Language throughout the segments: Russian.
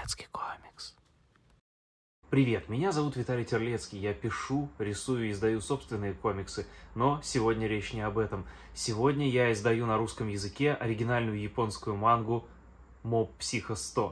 Терлецкий комикс. Привет, меня зовут Виталий Терлецкий, я пишу, рисую и издаю собственные комиксы, но сегодня речь не об этом. Сегодня я издаю на русском языке оригинальную японскую мангу Mob Psycho 100.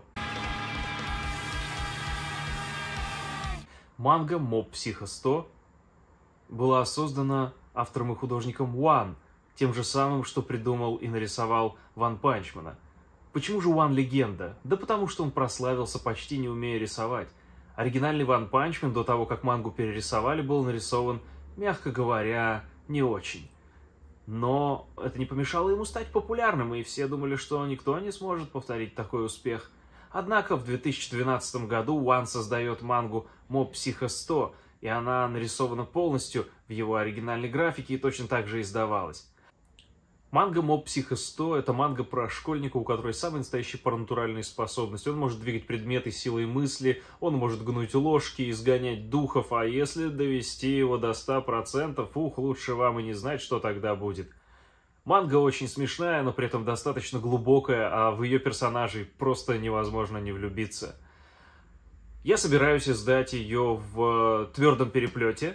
Манга Mob Psycho 100 была создана автором и художником One, тем же самым, что придумал и нарисовал Ванпанчмана. Почему же One легенда? Да потому что он прославился, почти не умея рисовать. Оригинальный Ванпанчмен до того, как мангу перерисовали, был нарисован, мягко говоря, не очень. Но это не помешало ему стать популярным, и все думали, что никто не сможет повторить такой успех. Однако в 2012 году One создает мангу Mob Psycho 100, и она нарисована полностью в его оригинальной графике и точно так же издавалась. Манга Mob Psycho 100 — это манга про школьника, у которого самые настоящие паранатуральные способности. Он может двигать предметы силой мысли, он может гнуть ложки, изгонять духов, а если довести его до 100%, лучше вам и не знать, что тогда будет. Манга очень смешная, но при этом достаточно глубокая, а в ее персонажей просто невозможно не влюбиться. Я собираюсь издать ее в твердом переплете,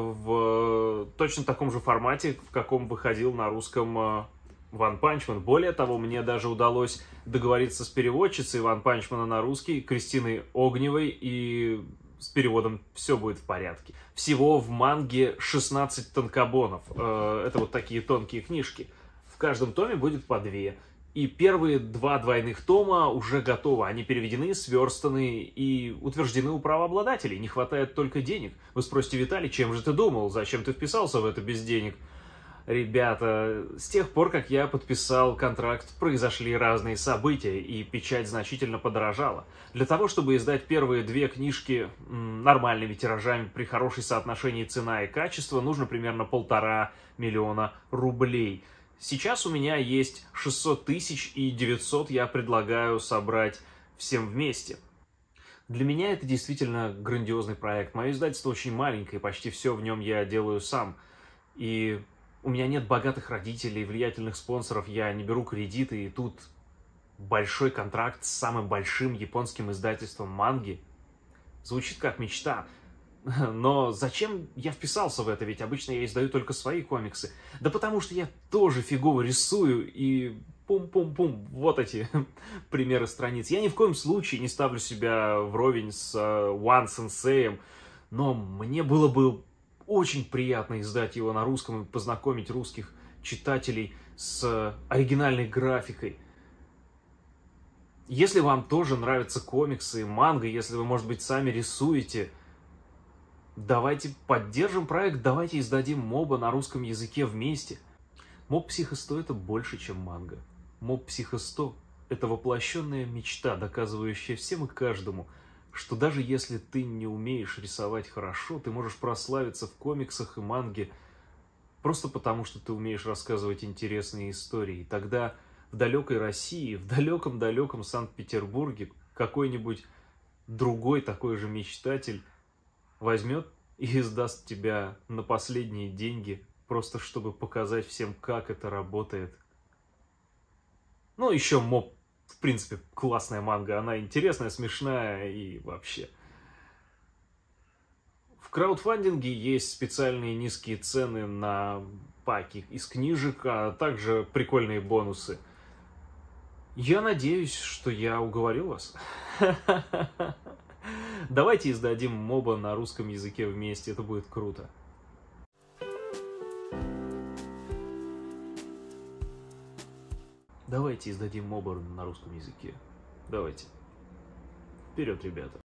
в точно таком же формате, в каком выходил на русском Ванпанчмен. Более того, мне даже удалось договориться с переводчицей Ванпанчмена на русский, Кристиной Огневой, и с переводом все будет в порядке. Всего в манге 16 танкобонов. Это вот такие тонкие книжки. В каждом томе будет по 2. И первые 2 двойных тома уже готовы. Они переведены, сверстаны и утверждены у правообладателей. Не хватает только денег. Вы спросите: Виталий, чем же ты думал? Зачем ты вписался в это без денег? Ребята, с тех пор, как я подписал контракт, произошли разные события, и печать значительно подорожала. Для того, чтобы издать первые 2 книжки нормальными тиражами при хорошей соотношении цена и качество, нужно примерно 1,5 миллиона рублей. Сейчас у меня есть 600 тысяч, и 900 я предлагаю собрать всем вместе. Для меня это действительно грандиозный проект. Мое издательство очень маленькое, почти все в нем я делаю сам. И у меня нет богатых родителей, влиятельных спонсоров, я не беру кредиты, и тут большой контракт с самым большим японским издательством манги. Звучит как мечта. Но зачем я вписался в это? Ведь обычно я издаю только свои комиксы. Да потому что я тоже фигово рисую, и пум-пум-пум, вот эти примеры страниц. Я ни в коем случае не ставлю себя вровень с One Сенсеем, но мне было бы очень приятно издать его на русском и познакомить русских читателей с оригинальной графикой. Если вам тоже нравятся комиксы и манга, если вы, может быть, сами рисуете, давайте поддержим проект, давайте издадим моба на русском языке вместе. Mob Psycho 100 — это больше, чем манга. Mob Psycho 100 — это воплощенная мечта, доказывающая всем и каждому, что даже если ты не умеешь рисовать хорошо, ты можешь прославиться в комиксах и манге просто потому, что ты умеешь рассказывать интересные истории. И тогда в далекой России, в далеком-далеком Санкт-Петербурге какой-нибудь другой такой же мечтатель возьмет и издаст тебя на последние деньги, просто чтобы показать всем, как это работает. Ну, еще Моб, в принципе, классная манга, она интересная, смешная и вообще. В краудфандинге есть специальные низкие цены на паки из книжек, а также прикольные бонусы. Я надеюсь, что я уговорил вас. Давайте издадим моба на русском языке вместе, это будет круто. Давайте издадим моба на русском языке. Давайте. Вперед, ребята.